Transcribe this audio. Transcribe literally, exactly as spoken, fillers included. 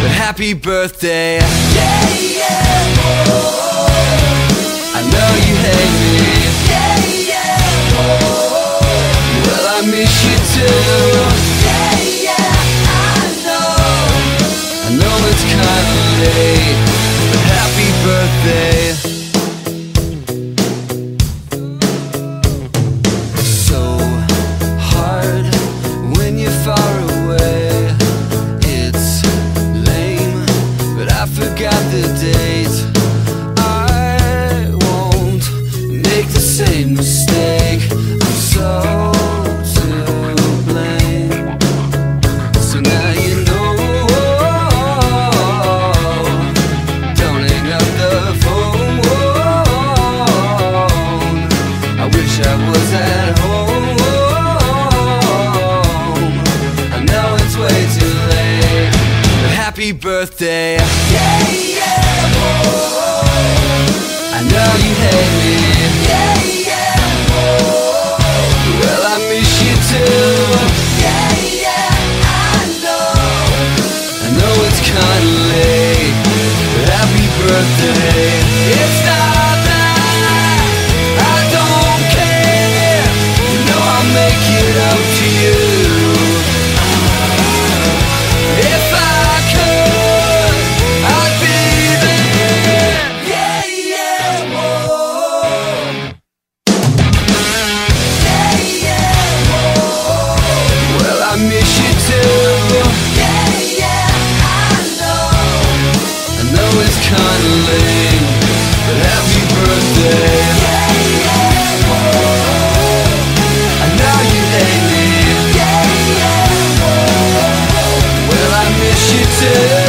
happy birthday. Yeah, yeah, oh. I know you hate me. Yeah, yeah, oh. Well, I miss you too. Yeah, yeah, I know. I know it's kinda late, but happy birthday. So hard when you're far away. It's lame, but I forgot the date. I won't make the same mistake. I'm so to blame. So now you know. Don't hang up the phone. I wish I was at home. I know it's way too late, but happy birthday. Yeah, yeah, oh. I know you hate me. Yeah, yeah, oh. Well, I miss you too. Yeah, yeah, I know. I know it's kinda late, but happy birthday. It's not that I don't care. You know I'll make it up to you. If I could, I'd be there. Yeah, yeah, oh. Yeah, yeah, oh. Well, I miss you too. Yeah, yeah, I know. I know it's kinda lame, but happy birthday. Yeah, yeah, oh. I know you hate me. Yeah, yeah, oh. Well, I miss you too.